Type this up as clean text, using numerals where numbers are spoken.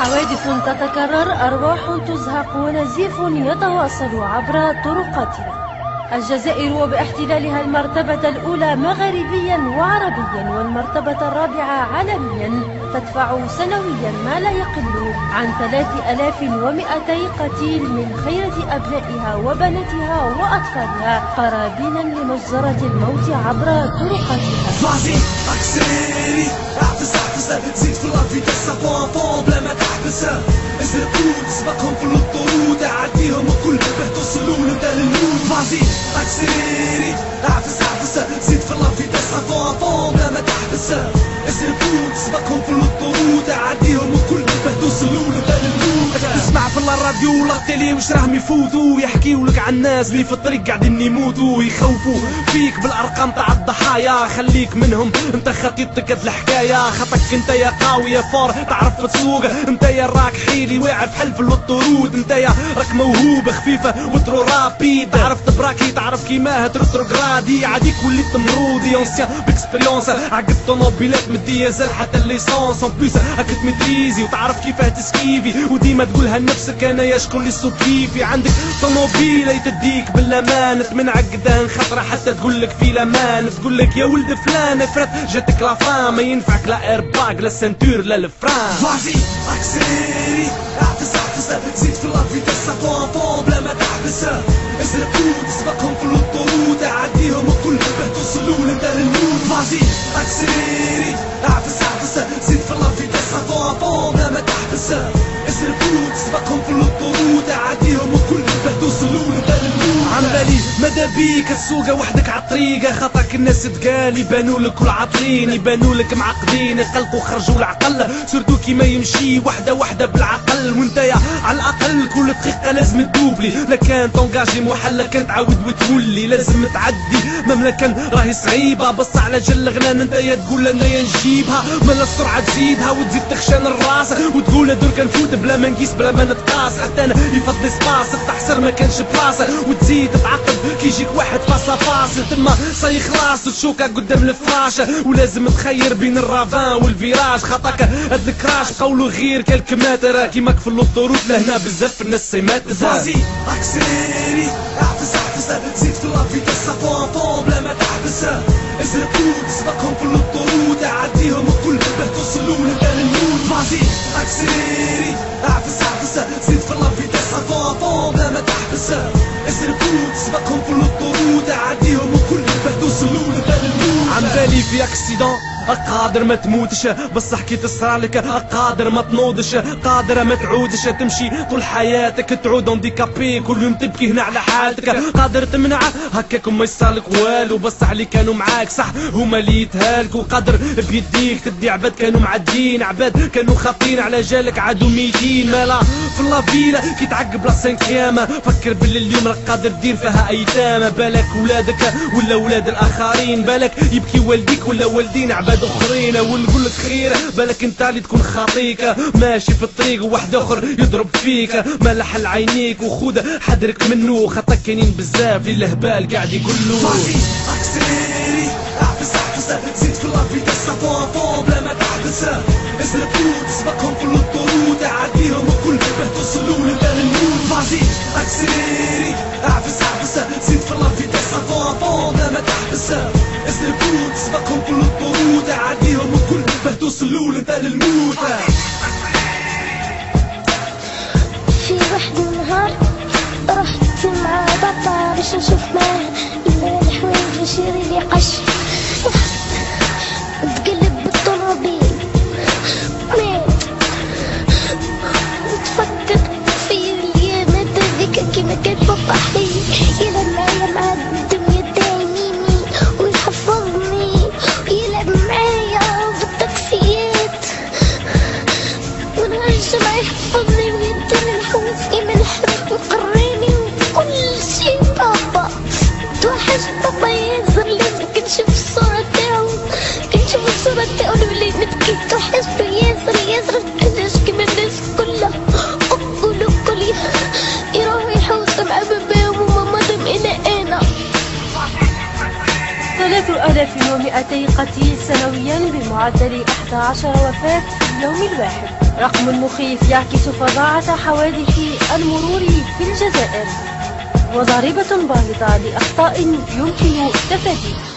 حوادث تتكرر، أرواح تزهق، ونزيف يتواصل عبر طرقاتنا. الجزائر وباحتلالها المرتبة الأولى مغاربيا وعربيا والمرتبة الرابعة عالميا تدفع سنويا ما لا يقل عن 3200 قتيل من خيرة أبنائها وبناتها وأطفالها قرابينا لمجزرة الموت عبر طرقاتها. زيد في لافيتاس افون بلا ما تحبسها، ازرقوا سبقهم في الطرود، عديهم وكل باه توصلوا لبدا للموت. فازي اكسيري اعفس زيد في لافيتاس افون بلا ما تحبسها، ازرقوا سبقهم في الطرود، عديهم وكل باه توصلوا لبدا للموت. تسمع في الراديو ولا التيلي واش راهم يفوتوا، يحكيولك عن الناس اللي في الطريق قاعدين يموتوا، يخوفوا فيك بالارقام تاع الضحايا، خليك منهم انت خطيتك هاد الحكايه، خطك انت يا قاوي يا فور تعرف تسوق، انت يا راك حيلي واعر في حلف الطرود، انت يا راك موهوب خفيفه وترو رابيد، تعرف تبراكي تعرف كيما تروغرادي، عاديك وليت مرودي اونسيان باكسبيريونس، عقد طوموبيلات من الديزل حتى الليسونس اون بليس راك تميتريزي وتعرف كيفاه تسكيفي، وديما تقولها لنفسك انا يا شكون اللي سوق كيفي، عندك طوموبيله تديك بالامان تمنعك قدام خطره حتى تقولك في الامان، تقولك يا ولد فلان افرت جاتك لا فام، ما ينفعك لا ايرباك لا سنتور لا الفران. فازي اكسيري اعفس زيد في لافيتاس افون بلا ما تحبسها، ازرقوا سبقهم في الطرود، عديهم وكل باه توصلوا لبدا للموت. فازي اكسيري اعفس زيد في لافيتاس افون بلا ما تحبسها، ازرقوا سبقهم في الطرود، عديهم وكل باه توصلوا لبدا للموت. عمالي ماذا بيك السوقه وحدك عالطريقه، خاطرك الناس تقال يبانولك كل عاطلين، يبانولك معقدين يقلقوا خرجوا العقل، سورتو كيما يمشي وحده وحده بالعقل، وانت يا على الاقل كل دقيقه لازم تدوبلي، لا كان طونجاجي محل كان تعاود وتولي، لازم تعدي مهما كان راهي صعيبه، بص على جل غنان انت يا تقول انا يا نجيبها، مالا السرعه تزيدها وتزيد تخشان الراس، وتقول دور كنفوت بلا ما نقيس بلا ما نتقاس، حتى انا يفضل سباس تحسر ما كانش بلاصه، وتزيد تعقد كي يجيك واحد فاصله فاصل تما صاي خلاص وتشوكا قدام الفراشه، ولازم تخير بين الرافان والفيراج، خاطرك هاد الكراش قولوا غير كالكماتر كيماك في اللوطوروت لهنا بزاف الناس سيمات. فازي اكسيري اعفس زيد في لافيتاس افون بلا ما تحبسها، ازرقوا سبقهم في اللوطورود، عديهم وكل باه توصلوا لبدا للموت. فازي اكسيري اعفس زيد في لافيتاس افون بلا ما تحبسها، ازرقوا سبقهم في اللوطورود، عديهم وكل باه توصلوا لبدا للموت. عم بالي في اكسيدون قادر ما تموتش، بصح كي تصرالك قادر ما تنوضش، قادر ما تعودش تمشي طول حياتك تعود انديكابي، كل يوم تبكي هنا على حالتك، قادر تمنع هكاك وما يصالك والو، بصح اللي كانوا معاك صح هما اللي يتهالكوا، قادر بيديك تدي عباد كانوا معدين، عباد كانوا خاطين على جالك عادوا ميتين، مالا في لافيلا كي تعقب لا سانكيام، فكر باللي اليوم راك قادر دير فيها ايتام، بالك ولادك ولا ولاد الاخرين، بالك يبكي والديك ولا والدين عباد اخرين، ونقولك خير بالك انت اللي تكون خاطيك، ماشي في الطريق وواحد اخر يضرب فيك، ما لحل عينيك وخذ حذرك منه، خاطرك كاينين بزاف اللي الهبال قاعد يقولوا. فازي اكسيري اعفس زيد في لافيتاس افون بلا ما تحبسها، ازرقوا سبقهم في الطرود، عديهم وكل باه توصلوا لبدا للموت. فازي اكسيري اعفس زيد في لافيتاس افون بلا ما تحبسها، ازرقوا سبقهم في الطرود، عديهم وكل باه توصلوا لبدا للموت. في واحد النهار رحت مع بابا باش نشوف معاه الحوايج باش يري لي قش، تقلب بالطوموبيل مات، نتفكر في الايامات هذيك كيما كان بابا حي يلعب معايا مع الدنيا دايميني ويحفظني ويلعب معايا في التاكسيات، ونهرج معاه يحفظني ويديني الحوايج كيما نحب ويقريني وكل شي. بابا توحش بابا ياسر، لازم كنشوف الصورة تاعو نولي نبكي، توحشتو ياسر علاش كيما الناس كلها قولوا كل يروحوا يحوسوا مع باباهم ومامتهم انا 3200 قتيل سنويا بمعدل 11 وفاة اليوم الواحد. رقم مخيف يعكس فظاعة حوادث المرور في الجزائر، وضريبة باهظة لأخطاء يمكن تفاديها.